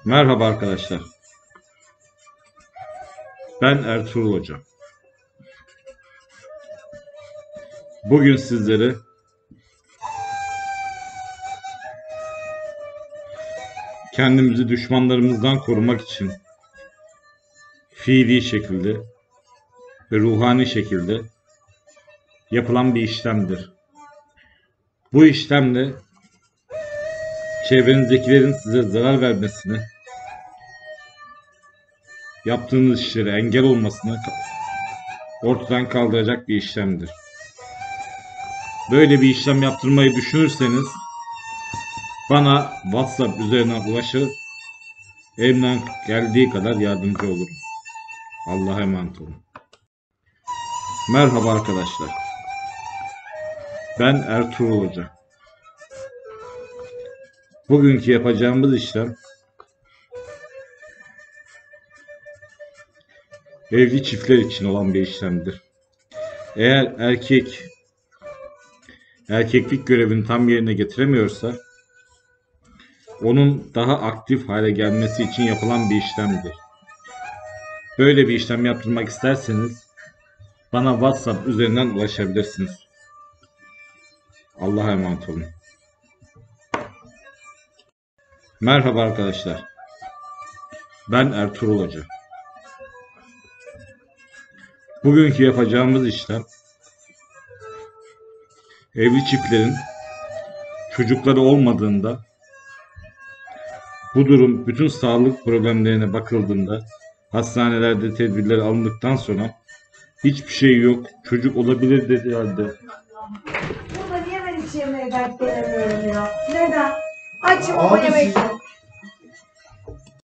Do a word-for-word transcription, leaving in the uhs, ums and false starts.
Merhaba arkadaşlar. Ben Ertuğrul Hoca. Bugün sizlere kendimizi düşmanlarımızdan korumak için fiili şekilde ve ruhani şekilde yapılan bir işlemdir. Bu işlemle çevrenizdekilerin size zarar vermesini, yaptığınız işlere engel olmasını ortadan kaldıracak bir işlemdir. Böyle bir işlem yaptırmayı düşünürseniz bana WhatsApp üzerinden ulaşır, elimden geldiği kadar yardımcı olurum. Allah'a emanet olun. Merhaba arkadaşlar. Ben Ertuğrul Hoca. Bugünkü yapacağımız işlem evli çiftler için olan bir işlemdir. Eğer erkek erkeklik görevini tam yerine getiremiyorsa onun daha aktif hale gelmesi için yapılan bir işlemdir. Böyle bir işlem yaptırmak isterseniz bana WhatsApp üzerinden ulaşabilirsiniz. Allah'a emanet olun. Merhaba arkadaşlar. Ben Ertuğrul Hoca. Bugünkü yapacağımız işlem evli çiftlerin çocukları olmadığında, bu durum bütün sağlık problemlerine bakıldığında, hastanelerde tedbirler alındıktan sonra hiçbir şey yok, çocuk olabilir dediği halde Burada niye ben hiç yemeğe dert gelemiyorum ya? Neden? Açım ama Abi yemek siz, yok.